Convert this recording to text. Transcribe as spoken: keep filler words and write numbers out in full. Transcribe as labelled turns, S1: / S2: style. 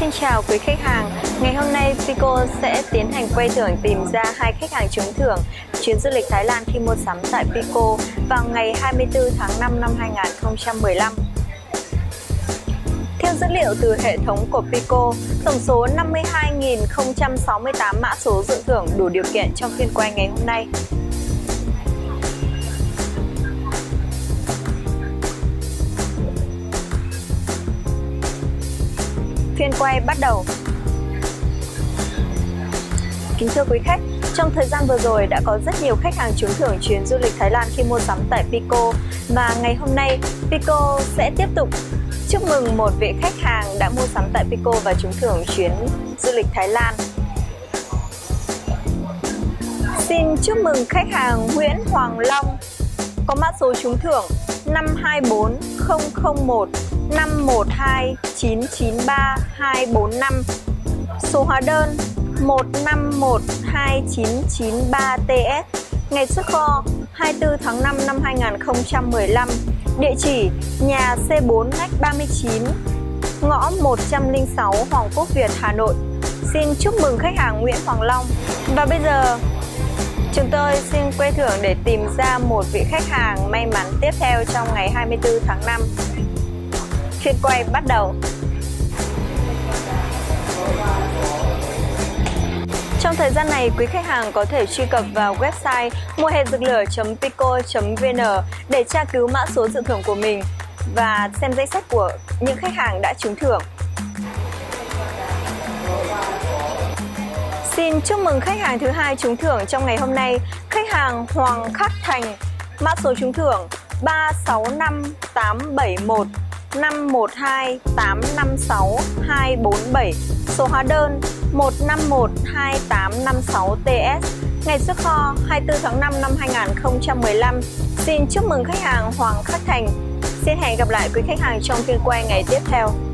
S1: Xin chào quý khách hàng. Ngày hôm nay Pico sẽ tiến hành quay thưởng tìm ra hai khách hàng trúng thưởng chuyến du lịch Thái Lan khi mua sắm tại Pico vào ngày hai mươi tư tháng năm năm hai nghìn không trăm mười lăm. Theo dữ liệu từ hệ thống của Pico, tổng số năm mươi hai nghìn không trăm sáu mươi tám mã số dự thưởng đủ điều kiện trong phiên quay ngày hôm nay. Phiên quay bắt đầu. Kính thưa quý khách, trong thời gian vừa rồi đã có rất nhiều khách hàng trúng thưởng chuyến du lịch Thái Lan khi mua sắm tại Pico, và ngày hôm nay Pico sẽ tiếp tục chúc mừng một vị khách hàng đã mua sắm tại Pico và trúng thưởng chuyến du lịch Thái Lan. Xin chúc mừng khách hàng Nguyễn Hoàng Long có mã số trúng thưởng năm hai bốn không không một năm một hai chín chín ba hai bốn năm, số hóa đơn một năm một hai chín chín ba T S, ngày xuất kho hai mươi tư tháng năm năm hai nghìn không trăm mười lăm, địa chỉ nhà C bốn ngách ba mươi chín, ngõ một trăm lẻ sáu Hoàng Quốc Việt, Hà Nội. Xin chúc mừng khách hàng Nguyễn Hoàng Long. Và bây giờ chúng tôi xin quay thưởng để tìm ra một vị khách hàng may mắn tiếp theo trong ngày hai mươi tư tháng năm. Phiên quay bắt đầu. Trong thời gian này, quý khách hàng có thể truy cập vào website mua hè rực lửa chấm pico chấm vn để tra cứu mã số dự thưởng của mình và xem danh sách của những khách hàng đã trúng thưởng. Xin chúc mừng khách hàng thứ hai trúng thưởng trong ngày hôm nay, khách hàng Hoàng Khắc Thành, mã số trúng thưởng ba sáu năm tám bảy một năm một hai tám năm sáu hai bốn bảy, số hóa đơn một năm một hai tám năm sáu T S, ngày xuất kho hai mươi tư tháng năm năm hai nghìn không trăm mười lăm. Xin chúc mừng khách hàng Hoàng Khắc Thành. Xin hẹn gặp lại quý khách hàng trong phiên quay ngày tiếp theo.